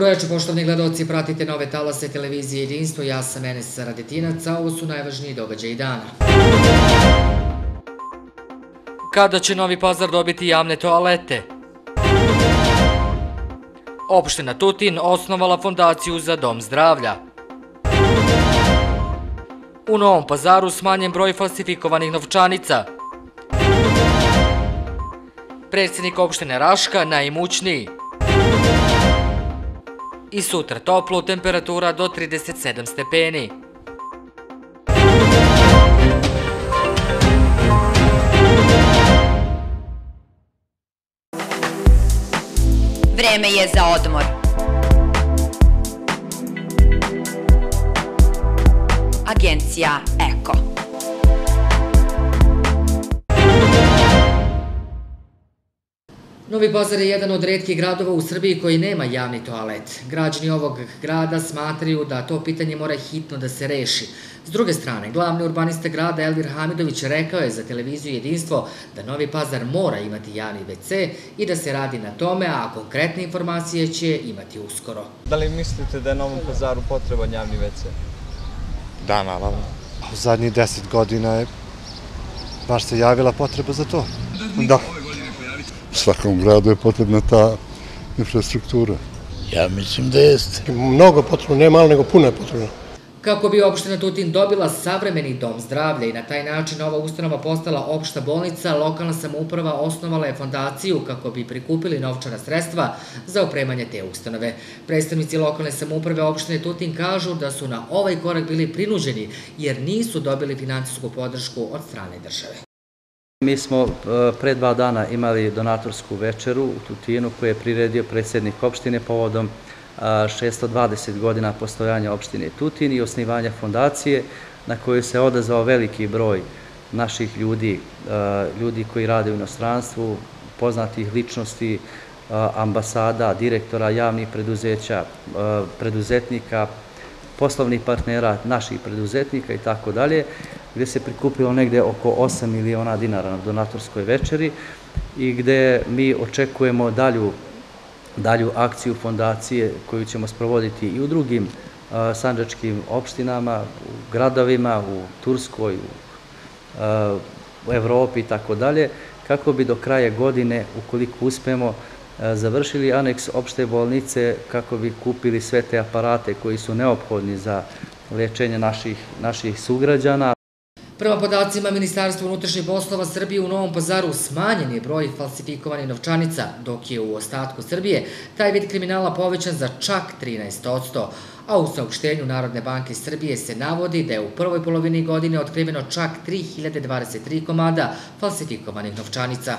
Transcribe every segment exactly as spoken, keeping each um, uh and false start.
Dobro večer, poštovani gledaoci, pratite nove talase televizije Jedinstvo, ja sam Enes Radetinac, a ovo su najvažniji događaji dana. Kada će Novi Pazar dobiti javne toalete? Opština Tutin osnovala fondaciju za dom zdravlja. U Novom Pazaru smanjen broj falsifikovanih novčanica. Predsjednik opštine Raška najimućniji. I sutra toplo, temperatura do trideset sedam stepeni. Vreme je za odmor. Agencija Eko. Novi Pazar je jedan od retkih gradova u Srbiji koji nema javni toalet. Građani ovog grada smatraju da to pitanje mora hitno da se reši. S druge strane, glavni urbanista grada Elvir Hamidović rekao je za televiziju Jedinstvo da Novi Pazar mora imati javni ve ce i da se radi na tome, a konkretne informacije će imati uskoro. Da li mislite da je Novom Pazaru potreban javni ve ce? Da, naravno. U zadnjih deset godina je baš se javila potreba za to. Da. Svakom gradu je potrebna ta infrastruktura. Ja mislim da jeste. Mnogo potrebno, ne malo, nego puno je potrebno. Kako bi opština Tutin dobila savremeni dom zdravlja i na taj način ova ustanova postala opšta bolnica, lokalna samouprava osnovala je fondaciju kako bi prikupili novčana sredstva za opremanje te ustanove. Predstavnici lokalne samouprave opštine Tutin kažu da su na ovaj korak bili prinuđeni jer nisu dobili finansijsku podršku od strane države. Mi smo pre dva dana imali donatorsku večeru u Tutinu koju je priredio predsjednik opštine povodom šesto dvadeset godina postojanja opštine Tutin i osnivanja fondacije na koju se odazvao veliki broj naših ljudi, ljudi koji rade u inostranstvu, poznatih ličnosti, ambasada, direktora javnih preduzeća, preduzetnika, poslovnih partnera, naših preduzetnika i tako dalje, gde se prikupilo negde oko osam miliona dinara na donatorskoj večeri i gde mi očekujemo dalju dalju akciju fondacije koju ćemo sprovoditi i u drugim sandžačkim opštinama, u gradovima, u Turskoj, u Evropi i tako dalje, kako bi do kraja godine, ukoliko uspemo, završili aneks opšte bolnice, kako bi kupili sve te aparate koji su neophodni za lečenje naših sugrađana. Prema podacima Ministarstva unutrašnjih poslova Srbije u Novom Pazaru smanjen je broj falsifikovanih novčanica, dok je u ostatku Srbije taj vid kriminala povećan za čak trinaest posto, a u saopštenju Narodne banke Srbije se navodi da je u prvoj polovini godine otkriveno čak tri hiljade dvadeset tri komada falsifikovanih novčanica.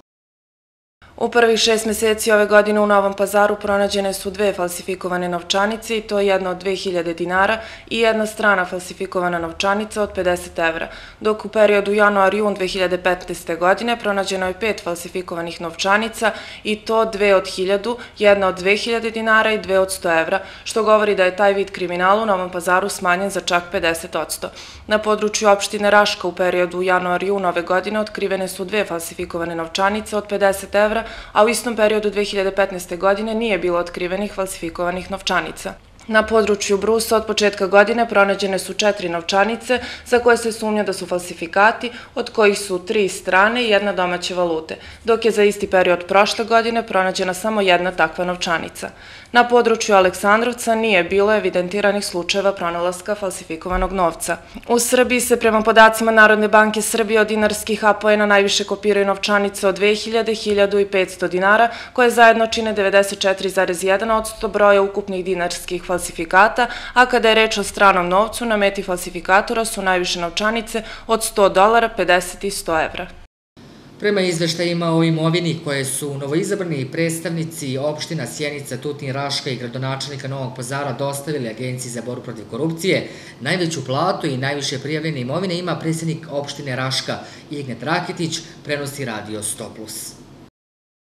U prvih šest meseci ove godine u Novom Pazaru pronađene su dve falsifikovane novčanice i to jedna od dve hiljade dinara i jedna strana falsifikovana novčanica od pedeset evra, dok u periodu januar-jun dve hiljade petnaeste. godine pronađeno je pet falsifikovanih novčanica i to dve od hiljadu, jedna od dve hiljade dinara i dve od sto evra, što govori da je taj vid kriminala u Novom Pazaru smanjen za čak pedeset posto. Na području opštine Raška u periodu januar-jun ove godine otkrivene su dve falsifikovane novčanice od pedeset evra, a u istom periodu dve hiljade petnaeste. godine nije bilo otkrivenih falsifikovanih novčanica. Na području Brusa od početka godine pronađene su četiri novčanice za koje se sumnja da su falsifikati, od kojih su tri strane i jedna domaće valute, dok je za isti period prošle godine pronađena samo jedna takva novčanica. Na području Aleksandrovca nije bilo evidentiranih slučajeva pronalaska falsifikovanog novca. U Srbiji se prema podacima Narodne banke Srbije od dinarskih apoena najviše kopiraju novčanice od dve hiljade, hiljadu i petsto dinara, koje zajedno čine devedeset četiri zarez jedan posto broja ukupnih dinarskih falsifikata, a kada je reč o stranom novcu, na meti falsifikatora su najviše novčanice od sto dolara, pedeset i sto evra. Prema izveštajima o imovini koje su novoizabrani predstavnici opština Sjenica, Tutin, Raška i gradonačelnika Novog Pazara dostavili Agenciji za borbu protiv korupcije, najveću platu i najviše prijavljene imovine ima predsjednik opštine Raška. Ignet Raketić, prenosi Radio sto plus.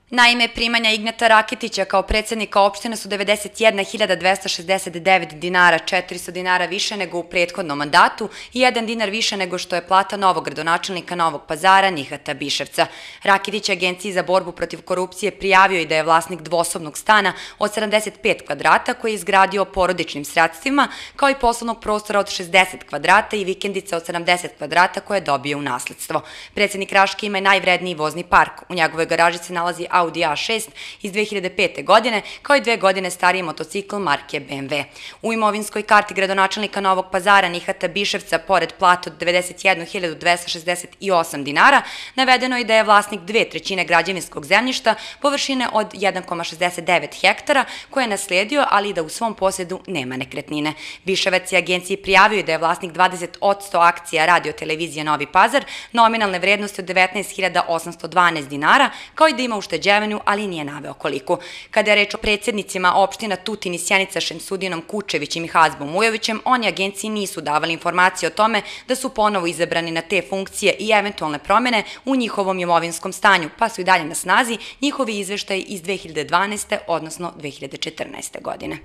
Naime, primanja Ignjata Raketića kao predsjednika opštine su devedeset jedna hiljada dvesta šezdeset devet dinara, četiristo dinara više nego u prethodnom mandatu i jedan dinar više nego što je plata novog gradonačelnika Novog Pazara Nihata Biševca. Raketić Agenciji za borbu protiv korupcije prijavio i da je vlasnik dvosobnog stana od sedamdeset pet kvadrata koji je izgradio porodičnim sredstvima, kao i poslovnog prostora od šezdeset kvadrata i vikendica od sedamdeset kvadrata koje je dobio u nasledstvo. Predsjednik Raške ima najvredniji vozni park. U njegovoj garaži se nalazi Audi A šest iz dve hiljade pete. godine, kao i dve godine stariji motocikl marke B M W. U imovinskoj karti gradonačelnika Novog Pazara Nihata Biševca, pored plata od devedeset jednu hiljadu dvesta šezdeset osam dinara, navedeno je da je vlasnik dve trećine građevinskog zemljišta površine od jedan zarez šezdeset devet hektara koje je nasledio, ali i da u svom posjedu nema nekretnine. Biševac je agenciji prijavio da je vlasnik dvadeset posto akcija Radio televizije Novi Pazar, nominalne vrednosti od devetnaest hiljada osamsto dvanaest dinara, kao i da ima ušteđevinu, ali nije naveo koliko. Kada je reč o predsjednicima opština Tutin i Sjenica Šemsudinom Kučevićem i Hazbom Ujovićem, oni agenciji nisu davali informacije o tome da su ponovo izabrani na te funkcije i eventualne promjene u njihovom imovinskom stanju, pa su i dalje na snazi njihovi izveštaji iz dve hiljade dvanaeste. odnosno dve hiljade četrnaeste. godine.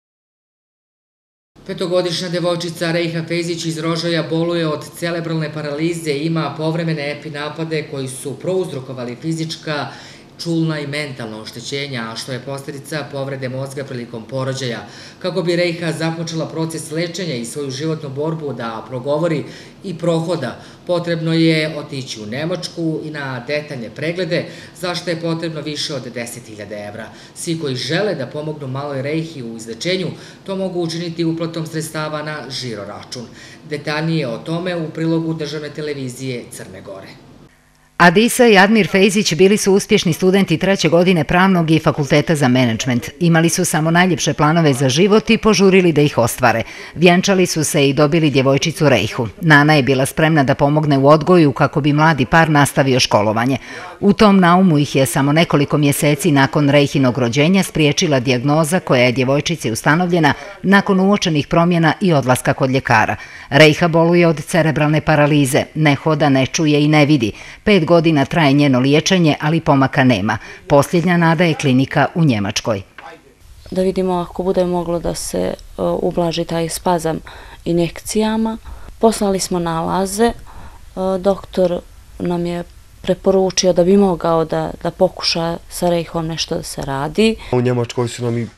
Petogodišnja devojčica Rejha Fejzić iz Rožaja boluje od cerebralne paralize i ima povremene epinapade koji su prouzrokovali fizička, čulna i mentalna oštećenja, a što je posljedica povrede mozga prilikom porođaja. Kako bi Rejha započela proces lečenja i svoju životnu borbu da progovori i prohoda, potrebno je otići u Nemačku i na detaljne preglede, za što je potrebno više od deset hiljada evra. Svi koji žele da pomognu maloj Rejhi u izlečenju, to mogu učiniti uplatom sredstava na žiro račun. Detaljnije o tome u prilogu državne televizije Crne Gore. Adisa i Admir Fejzić bili su uspješni studenti treće godine pravnog i fakulteta za menadžment. Imali su samo najljepše planove za život i požurili da ih ostvare. Vjenčali su se i dobili djevojčicu Rejhu. Nana je bila spremna da pomogne u odgoju kako bi mladi par nastavio školovanje. U tom naumu ih je samo nekoliko mjeseci nakon Rejhinog rođenja spriječila dijagnoza koja je djevojčici ustanovljena nakon uočenih promjena i odlaska kod ljekara. Rejha boluje od cerebralne paralize, ne hoda, ne čuje i ne vidi. Pet godina traje njeno liječenje, ali pomaka nema. Posljednja nada je klinika u Njemačkoj. Da vidimo ako bude moglo da se ublaži taj spazam injekcijama. Poslali smo nalaze. Doktor nam je preporučio da bi mogao da, da pokuša sa Rejhom nešto da se radi. U Njemačkoj su nam i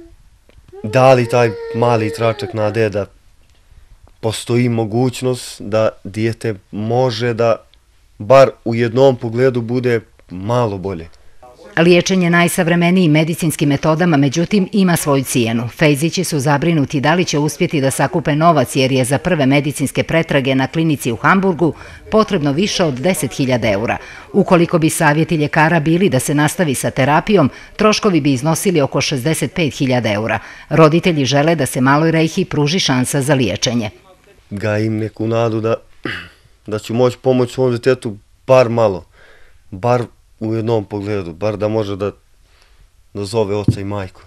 dali taj mali tračak nade da postoji mogućnost da dijete može da bar u jednom pogledu bude malo bolje. Liječenje najsavremenijim medicinskim metodama, međutim, ima svoju cijenu. Fejzići su zabrinuti da li će uspjeti da sakupe novac jer je za prve medicinske pretrage na klinici u Hamburgu potrebno više od deset hiljada eura. Ukoliko bi savjeti ljekara bili da se nastavi sa terapijom, troškovi bi iznosili oko šezdeset pet hiljada eura. Roditelji žele da se maloj Rejhi pruži šansa za liječenje. Gajim neku nadu da da ću moći pomoći svom djetetu bar malo, bar u jednom pogledu, bar da može da, da zove oca i majku.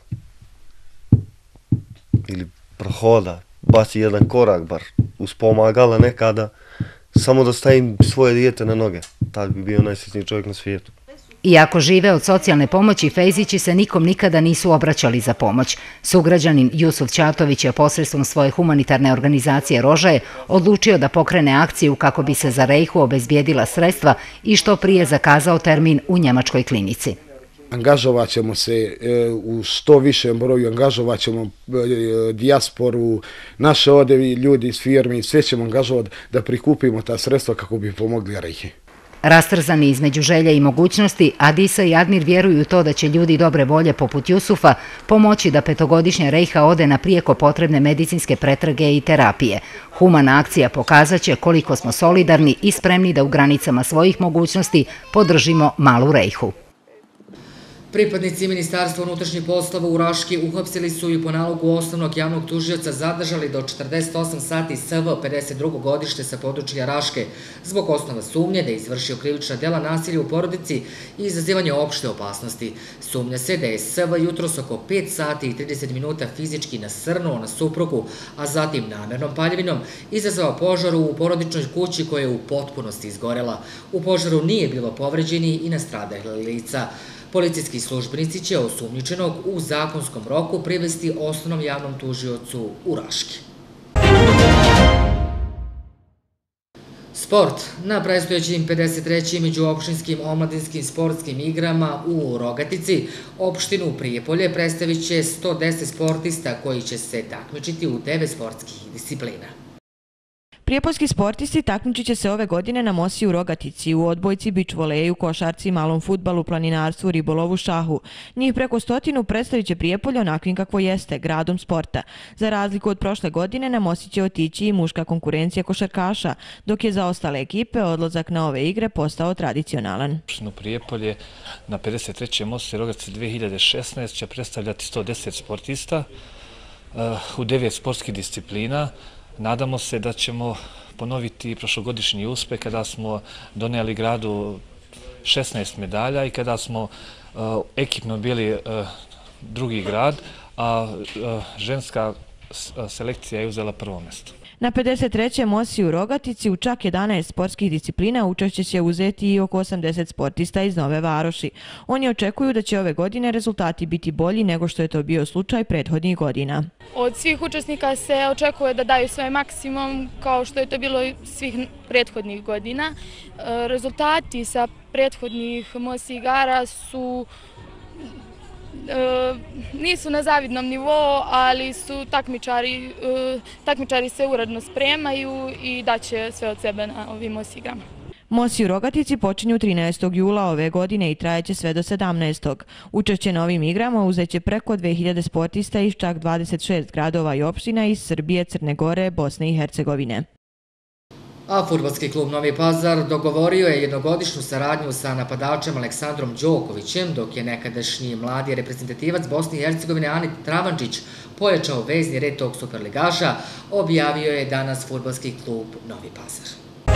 Ili prohoda, baci jedan korak, bar uz pomagala nekada, samo da stavim svoje dijete na noge. Tad bi bio najsretniji čovjek na svijetu. Iako žive od socijalne pomoći, Fejzići se nikom nikada nisu obraćali za pomoć. Sugrađanin Jusuf Ćatović je posredstvom svoje humanitarne organizacije Rožaje odlučio da pokrene akciju kako bi se za Rejhu obezbijedila sredstva i što prije zakazao termin u njemačkoj klinici. Angažovat ćemo se u što višem broju, angažovat ćemo dijasporu, naše ovdje ljudi iz firmi, sve ćemo angažovati da prikupimo ta sredstva kako bi pomogli Rejhi. Rastrzani između želja i mogućnosti, Adisa i Admir vjeruju u to da će ljudi dobre volje poput Jusufa pomoći da petogodišnja Rejha ode na prijeko potrebne medicinske pretrage i terapije. Humana akcija pokazat će koliko smo solidarni i spremni da u granicama svojih mogućnosti podržimo malu Rejhu. Pripadnici Ministarstva unutrašnjih poslova u Raški uhapsili su i po nalogu osnovnog javnog tužioca zadržali do četrdeset osam sati S V pedeset drugo godište sa područja Raške zbog osnova sumnje da je izvršio krivična djela nasilja u porodici i izazivanje opšte opasnosti. Sumnja se da je S V jutros oko pet sati i trideset minuta fizički nasrnuo na suprugu, a zatim namjernom paljevinom izazvao požar u porodičnoj kući koja je u potpunosti izgorela. U požaru nije bilo povređeni i nastradalih lica. Policijski službenici će osumnjičenog u zakonskom roku privesti osnovnom javnom tužiocu u Raški. Sport. Na predstojećim pedeset trećim međuopštinskim omladinskim sportskim igrama u Rogatici opštinu Prijepolje predstavit će sto deset sportista koji će se takmičiti u devet sportskih disciplina. Prijepoljski sportisti takmičit će se ove godine na Mosi u Rogatici, u odbojci, bič voleju, košarci, malom fudbalu, planinarstvu, ribolovu, šahu. Njih preko stotinu predstavit će Prijepolje onakvim kakvo jeste, gradom sporta. Za razliku od prošle godine na Mosi će otići i muška konkurencija košarkaša, dok je za ostale ekipe odlazak na ove igre postao tradicionalan. Opštinu Prijepolje na pedeset trećem Mosi Rogatici dve hiljade šesnaeste. će predstavljati sto deset sportista u devet sportskih disciplina. Nadamo se da ćemo ponoviti prošlogodišnji uspeh kada smo donijeli gradu šesnaest medalja i kada smo ekipno bili drugi grad, a ženska selekcija je uzela prvo mjesto. Na pedeset trećem Mosi u Rogatici u čak jedanaest sportskih disciplina učešće će uzeti i oko osamdeset sportista iz Nove Varoši. Oni očekuju da će ove godine rezultati biti bolji nego što je to bio slučaj prethodnih godina. Od svih učesnika se očekuje da daju svoj maksimum kao što je to bilo svih prethodnih godina. Rezultati sa prethodnih Mosi igara su nisu na zavidnom nivou, ali su takmičari, takmičari se uredno spremaju i daće sve od sebe na ovim Mosi igrama. Mosi u Rogatici počinju trinaestog jula ove godine i trajeće sve do sedamnaestog Učešće na ovim igrama uzeće preko dve hiljade sportista iz čak dvadeset šest gradova i opština iz Srbije, Crne Gore, Bosne i Hercegovine. A fudbalski klub Novi Pazar dogovorio je jednogodišnju saradnju sa napadačem Aleksandrom Đokovićem, dok je nekadašnji mladi reprezentativac Bosne i Hercegovine Anit Travančić pojačao vezni red tog superligaša, objavio je danas fudbalski klub Novi Pazar.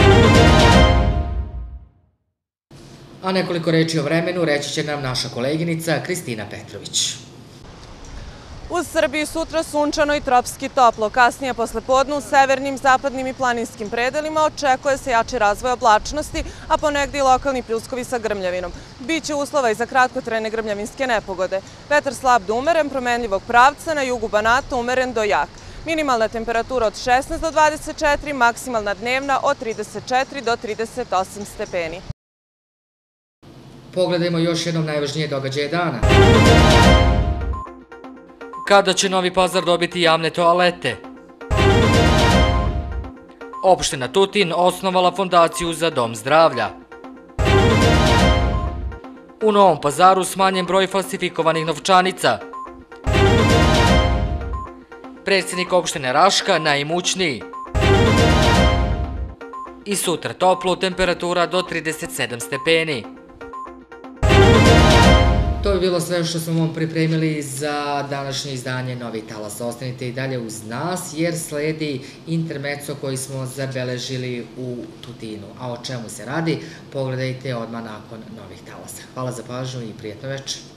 A nekoliko reči o vremenu reći će nam naša koleginica Kristina Petrović. U Srbiji sutra sunčano i tropski toplo. Kasnije posle podne u severnim, zapadnim i planinskim predelima očekuje se jači razvoj oblačnosti, a ponegde i lokalni pljuskovi sa grmljavinom. Biće uslova i za kratkotrajne grmljavinske nepogode. Vetar slab do umeren, promenljivog pravca, na jugu Banata umeren do jak. Minimalna temperatura od šesnaest do dvadeset četiri, maksimalna dnevna od trideset četiri do trideset osam stepeni. Pogledajmo još jednom najvažnije događaje dana. Kada će Novi Pazar dobiti javne toalete? Opština Tutin osnovala fondaciju za dom zdravlja. U Novom Pazaru smanjen broj falsifikovanih novčanica. Predsjednik opštine Raška najimućniji. I sutra toplo, temperatura do trideset sedam stepeni. To bi bilo sve što smo vam pripremili za današnje izdanje Novi talas. Ostanite i dalje uz nas jer sledi intermezzo koji smo zabeležili u Tutinu. A o čemu se radi, pogledajte odmah nakon Novih talasa. Hvala za pažnju i prijatno večer.